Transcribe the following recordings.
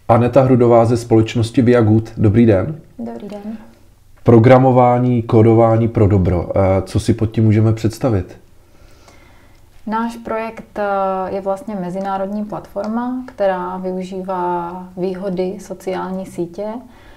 Aneta Hrudová ze společnosti Viagood. Dobrý den. Dobrý den. Programování, kódování pro dobro. Co si pod tím můžeme představit? Náš projekt je vlastně mezinárodní platforma, která využívá výhody sociální sítě.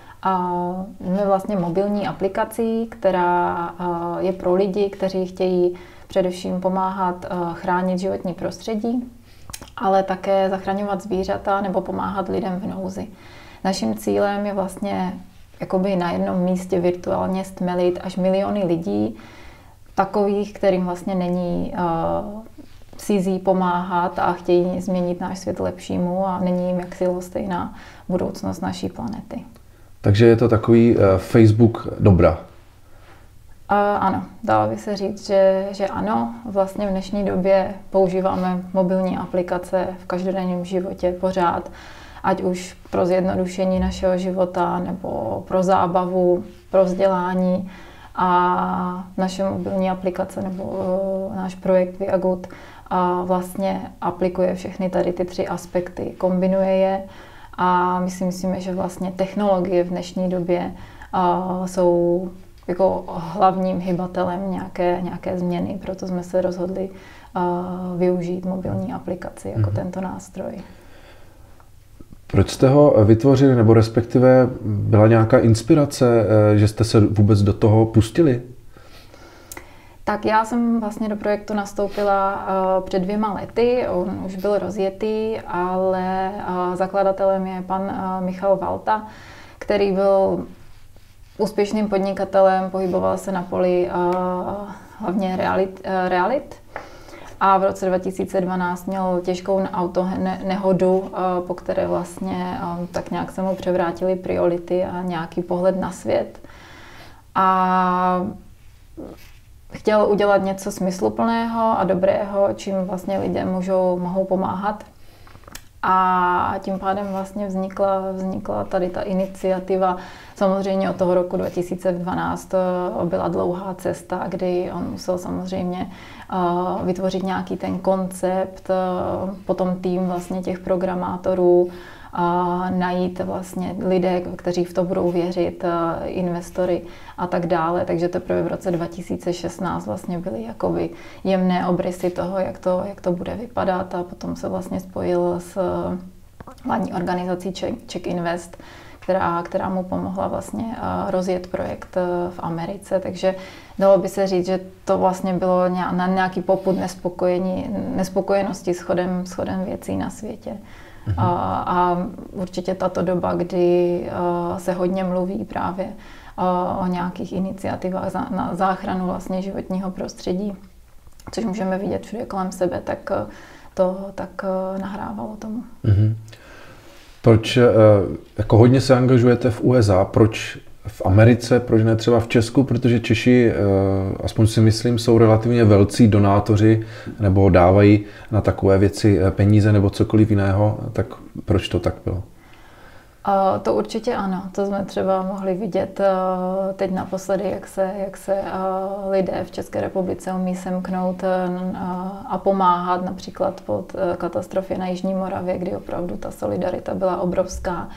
Jsme vlastně mobilní aplikací, která je pro lidi, kteří chtějí především pomáhat chránit životní prostředí, ale také zachraňovat zvířata nebo pomáhat lidem v nouzi. Naším cílem je vlastně jakoby na jednom místě virtuálně stmelit až miliony lidí, takových, kterým vlastně není cizí pomáhat a chtějí změnit náš svět lepšímu a není jim jaksi lhostejná budoucnost naší planety. Takže je to takový Facebook dobra. Ano, dalo by se říct, že ano. Vlastně v dnešní době používáme mobilní aplikace v každodenním životě pořád, ať už pro zjednodušení našeho života nebo pro zábavu, pro vzdělání. A naše mobilní aplikace nebo náš projekt Viagood vlastně aplikuje všechny tady ty tři aspekty, kombinuje je a my si myslíme, že vlastně technologie v dnešní době jsou jako hlavním hybatelem nějaké změny, proto jsme se rozhodli využít mobilní aplikaci jako tento nástroj. Proč jste ho vytvořili, nebo respektive byla nějaká inspirace, že jste se vůbec do toho pustili? Tak já jsem vlastně do projektu nastoupila před 2 lety, on už byl rozjetý, ale zakladatelem je pan Michal Valta, který byl úspěšným podnikatelem, pohyboval se na poli hlavně realit. A v roce 2012 měl těžkou autonehodu, po které vlastně tak nějak se mu převrátily priority a nějaký pohled na svět. A chtěl udělat něco smysluplného a dobrého, čím vlastně lidé mohou pomáhat. A tím pádem vlastně vznikla tady ta iniciativa. Samozřejmě od toho roku 2012 byla dlouhá cesta, kdy on musel samozřejmě vytvořit nějaký ten koncept, potom tým vlastně těch programátorů, najít vlastně lidé, kteří v to budou věřit, investory a tak dále. Takže teprve v roce 2016 vlastně byly jakoby jemné obrysy toho, jak to bude vypadat a potom se vlastně spojil s vládní organizací Czech Invest, která mu pomohla vlastně rozjet projekt v Americe. Takže dalo by se říct, že to vlastně bylo na nějaký popud nespokojenosti s chodem věcí na světě. A určitě tato doba, kdy se hodně mluví právě o nějakých iniciativách na záchranu vlastně životního prostředí, což můžeme vidět všude kolem sebe, tak to tak nahrávalo tomu. Proč, jako hodně se angažujete v USA, proč v Americe, proč ne třeba v Česku, protože Češi, aspoň si myslím, jsou relativně velcí donátoři nebo dávají na takové věci peníze nebo cokoliv jiného, tak proč to tak bylo? To určitě ano, to jsme třeba mohli vidět teď naposledy, jak se lidé v České republice umí semknout a pomáhat například pod katastrofě na Jižní Moravě, kdy opravdu ta solidarita byla obrovská.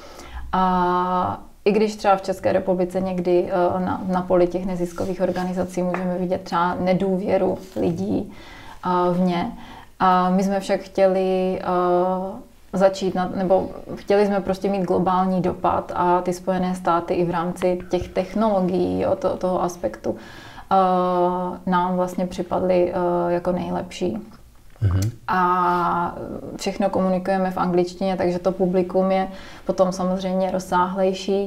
A i když třeba v České republice někdy na poli těch neziskových organizací můžeme vidět třeba nedůvěru lidí v ně, my jsme však chtěli chtěli jsme prostě mít globální dopad a ty Spojené státy i v rámci těch technologií, toho aspektu, nám vlastně připadly jako nejlepší. A všechno komunikujeme v angličtině, takže to publikum je potom samozřejmě rozsáhlejší.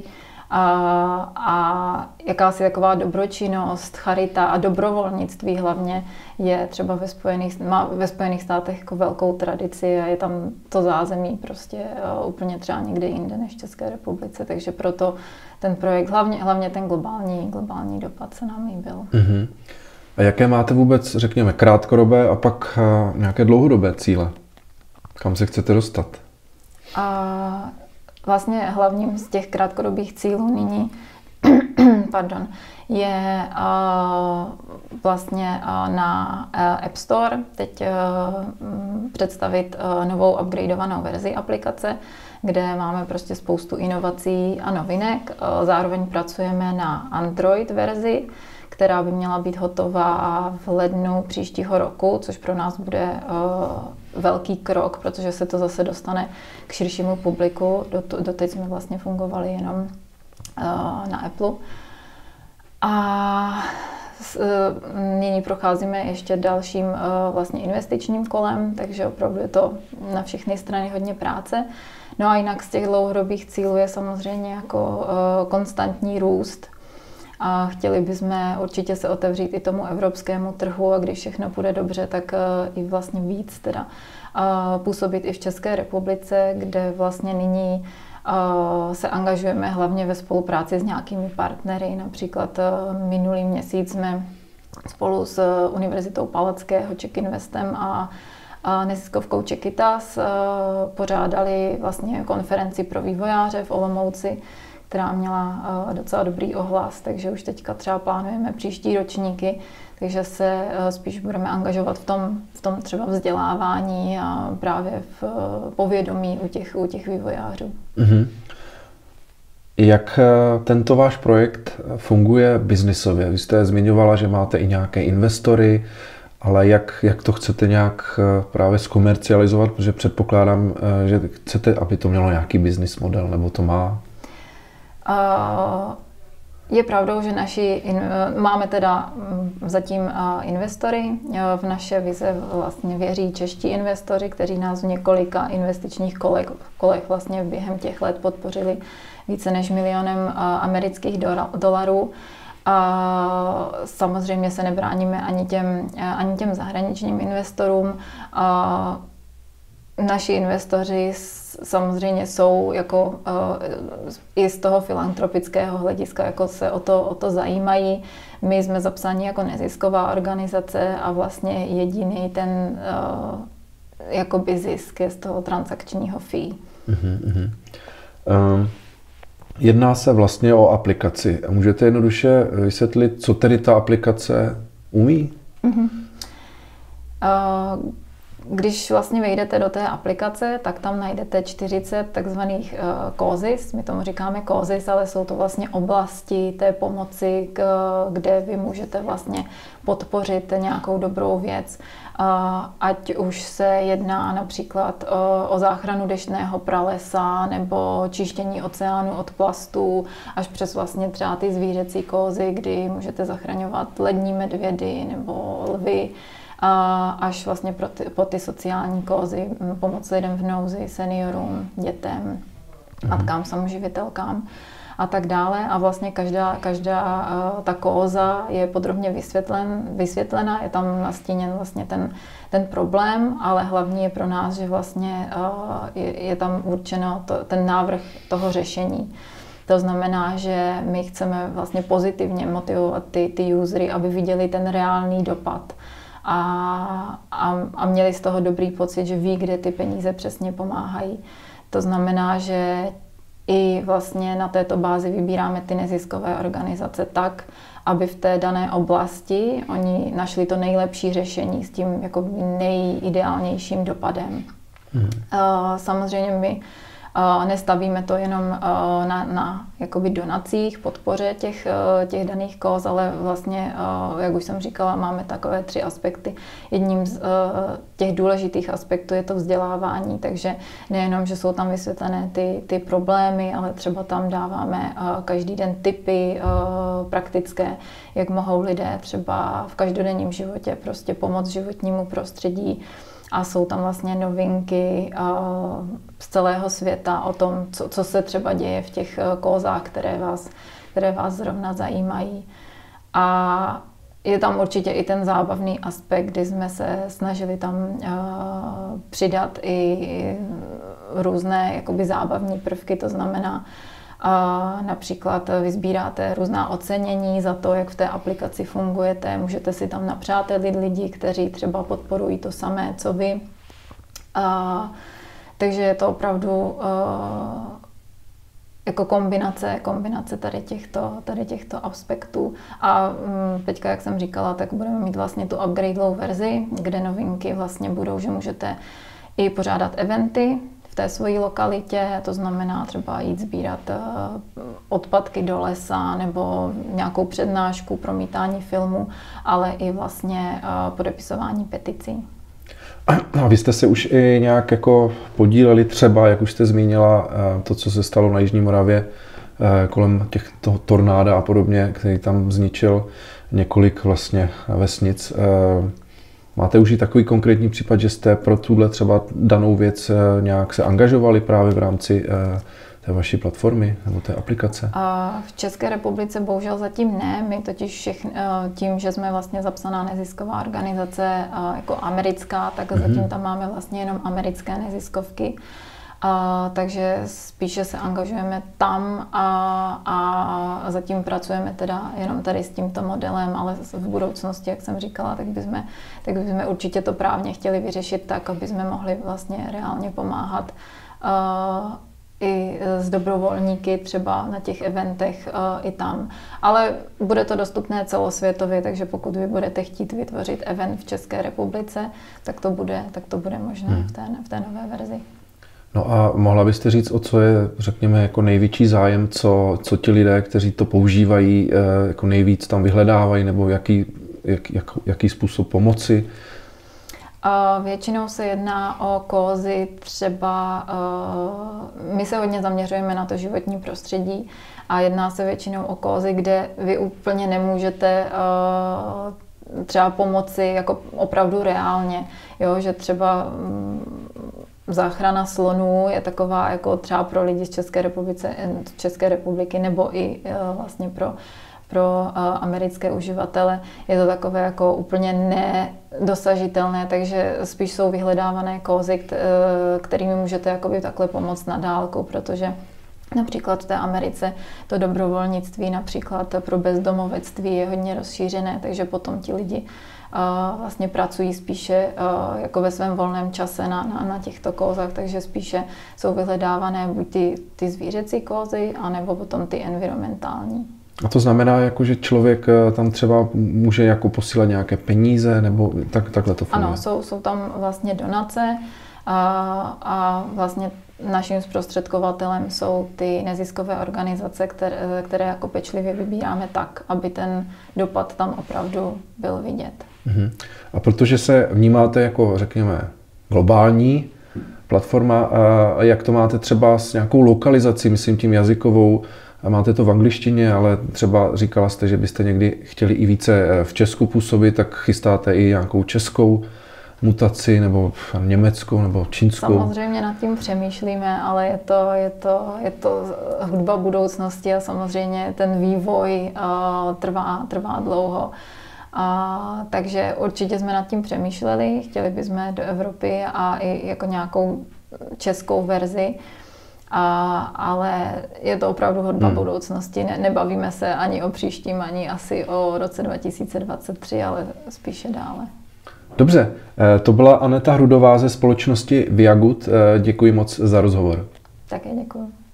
A jakási taková dobročinnost, charita a dobrovolnictví hlavně je třeba ve Spojených státech jako velkou tradici a je tam to zázemí prostě úplně třeba někde jinde než v České republice, takže proto ten projekt, hlavně ten globální dopad se nám líbil. A jaké máte vůbec, řekněme, krátkodobé a pak nějaké dlouhodobé cíle? Kam se chcete dostat? Vlastně hlavním z těch krátkodobých cílů nyní pardon, je vlastně na App Store teď představit novou upgradeovanou verzi aplikace, kde máme prostě spoustu inovací a novinek. Zároveň pracujeme na Android verzi, která by měla být hotová v lednu příštího roku, což pro nás bude velký krok, protože se to zase dostane k širšímu publiku. Doteď jsme vlastně fungovali jenom na Apple. A nyní procházíme ještě dalším vlastně investičním kolem, takže opravdu je to na všechny strany hodně práce. No a jinak z těch dlouhodobých cílů je samozřejmě jako konstantní růst. A chtěli bychom určitě se otevřít i tomu evropskému trhu a když všechno půjde dobře, tak i vlastně víc teda působit i v České republice, kde vlastně nyní se angažujeme hlavně ve spolupráci s nějakými partnery. Například minulý měsíc jsme spolu s Univerzitou Palackého, Czech Investem a neziskovkou Czechitas pořádali vlastně konferenci pro vývojáře v Olomouci, která měla docela dobrý ohlas, takže už teďka třeba plánujeme příští ročníky, takže se spíš budeme angažovat v tom třeba vzdělávání a právě v povědomí u těch vývojářů. Mm-hmm. Jak tento váš projekt funguje biznisově? Vy jste zmiňovala, že máte i nějaké investory, ale jak to chcete nějak právě zkomercializovat, protože předpokládám, že chcete, aby to mělo nějaký business model, nebo to má? Je pravdou, že máme teda zatím investory. V naše vize vlastně věří čeští investoři, kteří nás v několika investičních kolech vlastně během těch let podpořili více než $1 milion amerických dolarů. A samozřejmě se nebráníme ani těm zahraničním investorům. Naši investoři samozřejmě jsou jako i z toho filantropického hlediska jako se o to zajímají. My jsme zapsáni jako nezisková organizace a vlastně jediný ten jakoby zisk je z toho transakčního fee. Jedná se vlastně o aplikaci. Můžete jednoduše vysvětlit, co tedy ta aplikace umí? Když vlastně vejdete do té aplikace, tak tam najdete 40 takzvaných causes. My tomu říkáme causes, ale jsou to vlastně oblasti té pomoci, kde vy můžete vlastně podpořit nějakou dobrou věc. Ať už se jedná například o záchranu deštného pralesa nebo čištění oceánu od plastů, až přes vlastně třeba ty zvířecí kózy, kdy můžete zachraňovat lední medvědy nebo lvy, až vlastně po ty sociální kózy, pomoc lidem v nouzi, seniorům, dětem, matkám, samoživitelkám a tak dále. A vlastně každá ta kóza je podrobně vysvětlena, je tam nastíněn vlastně ten problém, ale hlavní je pro nás, že vlastně je tam určeno ten návrh toho řešení. To znamená, že my chceme vlastně pozitivně motivovat ty usery, aby viděli ten reálný dopad. A měli z toho dobrý pocit, že ví, kde ty peníze přesně pomáhají. To znamená, že i vlastně na této bázi vybíráme ty neziskové organizace tak, aby v té dané oblasti oni našli to nejlepší řešení s tím jako nejideálnějším dopadem. Samozřejmě my nestavíme to jenom na jakoby donacích, podpoře těch daných kóz, ale vlastně, jak už jsem říkala, máme takové 3 aspekty. Jedním z těch důležitých aspektů je to vzdělávání, takže nejenom, že jsou tam vysvětlené ty problémy, ale třeba tam dáváme každý den tipy praktické, jak mohou lidé třeba v každodenním životě prostě pomoct životnímu prostředí. A jsou tam vlastně novinky z celého světa o tom, co se třeba děje v těch kózách, které vás zrovna zajímají. A je tam určitě i ten zábavný aspekt, kdy jsme se snažili tam přidat i různé jakoby zábavní prvky, to znamená, například vy sbíráte různá ocenění za to, jak v té aplikaci fungujete. Můžete si tam napřátelit lidi, kteří třeba podporují to samé, co vy. Takže je to opravdu jako kombinace tady těchto aspektů. A teďka, jak jsem říkala, tak budeme mít vlastně tu upgradelou verzi, kde novinky vlastně budou, že můžete i pořádat eventy v té svojí lokalitě, to znamená třeba jít sbírat odpadky do lesa nebo nějakou přednášku, promítání filmu, ale i vlastně podepisování peticí. A vy jste se už i nějak jako podíleli třeba, jak už jste zmínila, to, co se stalo na Jižní Moravě kolem těchto tornáda a podobně, který tam zničil několik vlastně vesnic. Máte už i takový konkrétní případ, že jste pro tuhle třeba danou věc nějak se angažovali právě v rámci té vaší platformy nebo té aplikace? V České republice bohužel zatím ne. My totiž tím, že jsme vlastně zapsaná nezisková organizace jako americká, tak zatím tam máme vlastně jenom americké neziskovky. Takže spíše se angažujeme tam a zatím pracujeme teda jenom tady s tímto modelem, ale v budoucnosti, jak jsem říkala, tak bychom určitě to právně chtěli vyřešit tak, aby jsme mohli vlastně reálně pomáhat i s dobrovolníky třeba na těch eventech i tam. Ale bude to dostupné celosvětově, takže pokud vy budete chtít vytvořit event v České republice, tak to bude možné v té nové verzi. No a mohla byste říct, o co je, řekněme, jako největší zájem, co ti lidé, kteří to používají, jako nejvíc tam vyhledávají, nebo jaký způsob pomoci? Většinou se jedná o kózy třeba, my se hodně zaměřujeme na to životní prostředí a jedná se většinou o kózy, kde vy úplně nemůžete třeba pomoci jako opravdu reálně, jo, že třeba záchrana slonů je taková jako třeba pro lidi z České republiky nebo i vlastně pro americké uživatele je to takové jako úplně nedosažitelné, takže spíš jsou vyhledávané kózy, kterými můžete jakoby takhle pomoct na dálku, protože například v té Americe to dobrovolnictví například pro bezdomovectví je hodně rozšířené, takže potom ti lidi vlastně pracují spíše jako ve svém volném čase na těchto kózách, takže spíše jsou vyhledávané buď ty zvířecí kózy, anebo potom ty environmentální. A to znamená, jako, že člověk tam třeba může jako posílat nějaké peníze, nebo takhle to funguje? Ano, jsou tam vlastně donace a vlastně naším zprostředkovatelem jsou ty neziskové organizace, které jako pečlivě vybíráme tak, aby ten dopad tam opravdu byl vidět. A protože se vnímáte jako, řekněme, globální platforma, jak to máte třeba s nějakou lokalizací, myslím tím jazykovou, máte to v angličtině, ale třeba říkala jste, že byste někdy chtěli i více v Česku působit, tak chystáte i nějakou českou mutaci, nebo německou, nebo čínskou? Samozřejmě nad tím přemýšlíme, ale je to hudba budoucnosti a samozřejmě ten vývoj trvá dlouho. Takže určitě jsme nad tím přemýšleli, chtěli bychom do Evropy a i jako nějakou českou verzi. Ale je to opravdu hudba budoucnosti. Nebavíme se ani o příštím, ani asi o roce 2023, ale spíše dále. Dobře, to byla Aneta Hrudová ze společnosti Viagood. Děkuji moc za rozhovor. Také děkuji.